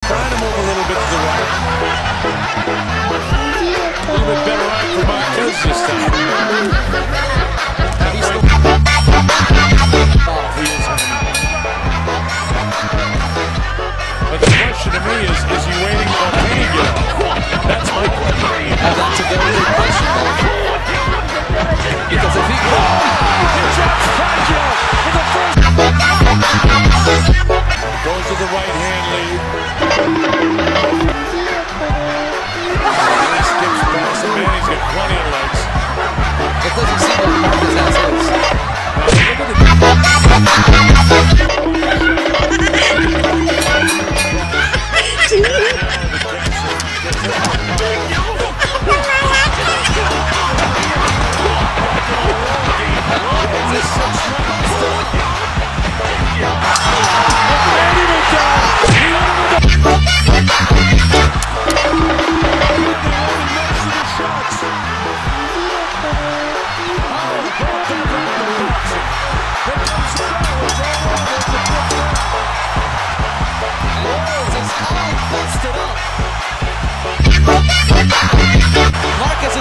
trying to move a little bit to the right. A little bit better eye for Marquez this time. But the question to me is he waiting for Kane to get off? That's my question. That's a very good question, because if he drops Pacquiao for the first. Goes to the right hand lead. Skips past the man. He's got plenty of legs. It doesn't seem like Marquez has his. Marquez